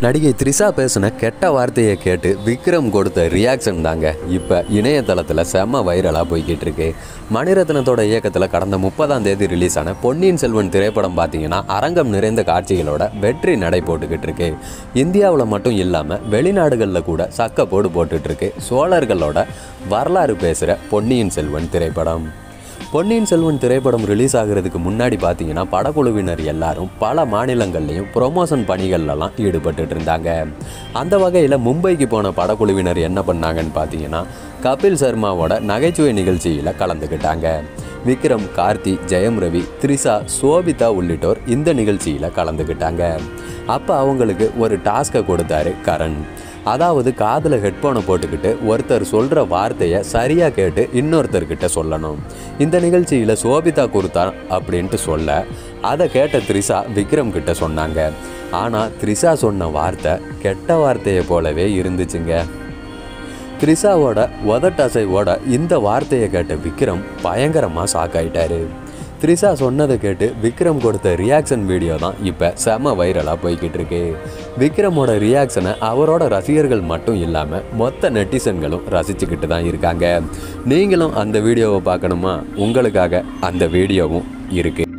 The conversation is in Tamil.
நடிகை த்ரிஷா பேசின கெட்ட வார்த்தையை கேட்டு விக்ரம் கொடுத்த ரியாக்ஷன் தாங்க இப்போ இணையதளத்தில் செம்ம வைரலாக போய்கிட்டு இருக்கு. மணிரத்னத்தோட இயக்கத்தில் கடந்த 30ஆம் தேதி ரிலீஸ் ஆன பொன்னியின் செல்வன் திரைப்படம் பார்த்தீங்கன்னா அரங்கம் நிறைந்த காட்சிகளோட வெற்றி நடை போட்டுக்கிட்டு இருக்கு. இந்தியாவில் மட்டும் இல்லாமல் வெளிநாடுகளில் கூட சக்க போடு போட்டுட்டு இருக்கு சோழர்களோட வரலாறு பேசுகிற பொன்னியின் செல்வன் திரைப்படம். பொன்னியின் செல்வன் திரைப்படம் ரிலீஸ் ஆகிறதுக்கு முன்னாடி பார்த்தீங்கன்னா படக்குழுவினர் எல்லாரும் பல மாநிலங்கள்லையும் ப்ரொமோஷன் பணிகள்லாம் ஈடுபட்டு இருந்தாங்க. அந்த வகையில் மும்பைக்கு போன படக்குழுவினர் என்ன பண்ணாங்கன்னு பார்த்தீங்கன்னா கபில் சர்மாவோட நகைச்சுவை நிகழ்ச்சியில் கலந்துக்கிட்டாங்க. விக்ரம், கார்த்தி, ஜெயம் ரவி, த்ரிஷா, சோபிதா உள்ளிட்டோர் இந்த நிகழ்ச்சியில் கலந்துக்கிட்டாங்க. அப்போ அவங்களுக்கு ஒரு டாஸ்கை கொடுத்தாரு கரண். அதாவது காதில் ஹெட்ஃபோனை போட்டுக்கிட்டு ஒருத்தர் சொல்கிற வார்த்தையை சரியாக கேட்டு இன்னொருத்தர்கிட்ட சொல்லணும். இந்த நிகழ்ச்சியில் சோபிதா கொடுத்தா அப்படின்ட்டு சொல்ல அதை கேட்ட த்ரிஷா விக்ரம் கிட்ட சொன்னாங்க. ஆனால் த்ரிஷா சொன்ன வார்த்தை கெட்ட வார்த்தையை போலவே இருந்துச்சுங்க. த்ரிஷாவோட உதட்டசைவோட இந்த வார்த்தையை கேட்ட விக்ரம் பயங்கரமாக ஷாக் ஆகிட்டாரு. த்ரிஷா சொன்னதை கேட்டு விக்ரம் கொடுத்த ரியாக்ஷன் வீடியோ தான் இப்போ செம வைரலாக போய்கிட்டு இருக்கு. விக்ரமோட ரியாக்ஷனை அவரோட ரசிகர்கள் மட்டும் இல்லாமல் மொத்த நெட்டிசன்களும் ரசிச்சுக்கிட்டு தான் இருக்காங்க. நீங்களும் அந்த வீடியோவை பார்க்கணுமா? உங்களுக்காக அந்த வீடியோவும் இருக்குது.